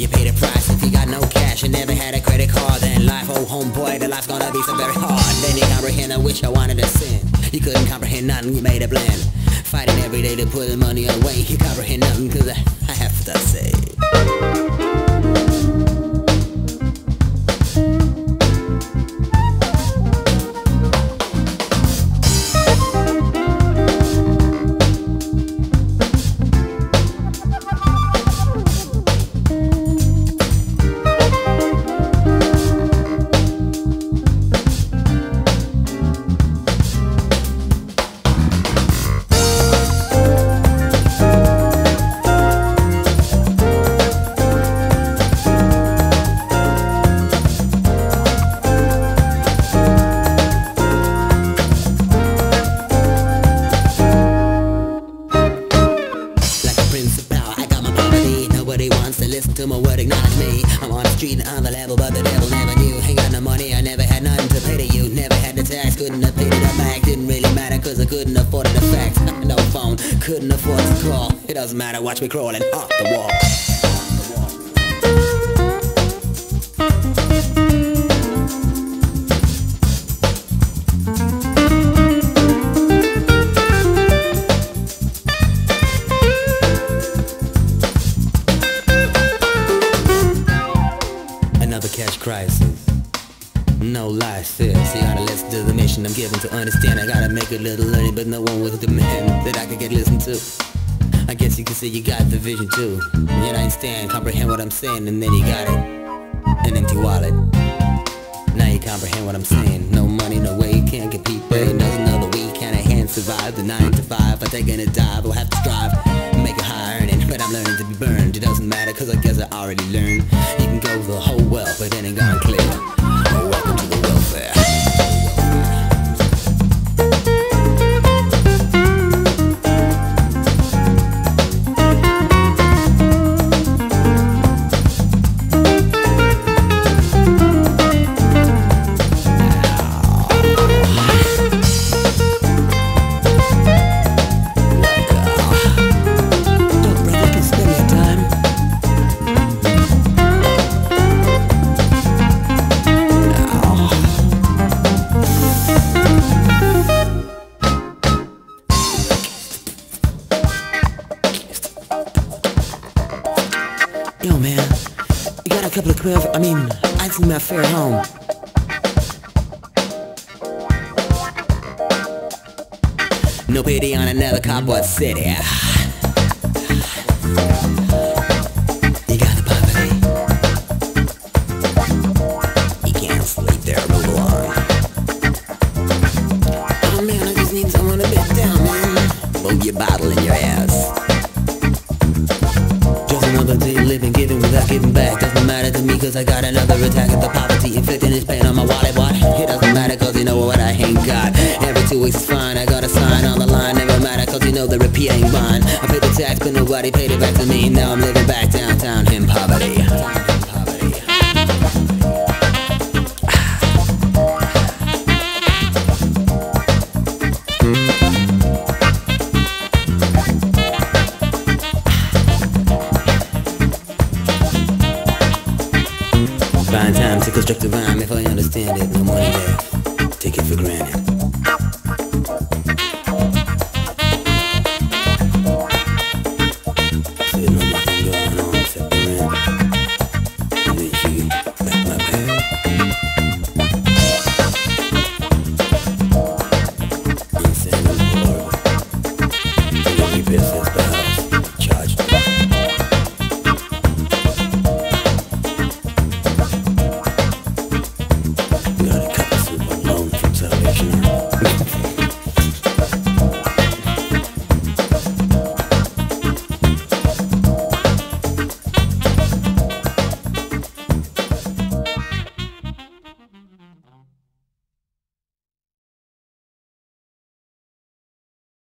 pay the price if you got no cash and never had a credit card. Then life, oh homeboy, the life's gonna be so very hard. Then you comprehend, I wish I wanted to sin. You couldn't comprehend nothing, you made a blend. Fighting every day to put the money away. You comprehend nothing, cause I have to say. Listen to my word, acknowledge me. I'm on the street and on the level, but the devil never knew. Ain't got no money, I never had nothing to pay to you. Never had the tax, couldn't have paid it up back. Didn't really matter cause I couldn't afford it, the fact. No phone, couldn't afford to call. It doesn't matter, watch me crawling off the wall. Cash crisis, no life fears. You gotta listen to the mission I'm given to understand. I gotta make a little learning, but no one with the demand that I could get listened to. I guess you can say you got the vision too. You understand, comprehend what I'm saying, and then you got it. An empty wallet. Now you comprehend what I'm saying. No money, no way, you can't get paid. Doesn't know the week, can a hand survive the 9 to 5? I'm taking a dive, we'll have to strive, make a high earning, but I'm learning to be burned. It doesn't matter, cause I guess I already learned. You can go the whole well, but then it gone clear. Welcome to the welfare. Yo man, you got a couple of I see my fare home. No pity on another cardboard city. You got the poverty. You can't sleep there, move along. Oh man, I just need someone to bit down, man. Move your bottle in your ass. Another day living, giving without giving back. Doesn't matter to me cause I got another attack at the poverty inflicting its pain on my wallet. What? It doesn't matter cause you know what I ain't got. Every 2 weeks is fine, I got a sign on the line. Never matter cause you know the repeat ain't mine. I paid the tax but nobody paid it back to me. Now I'm living back downtown in poverty. Find time to construct a rhyme if I understand it. No money there, take it for granted.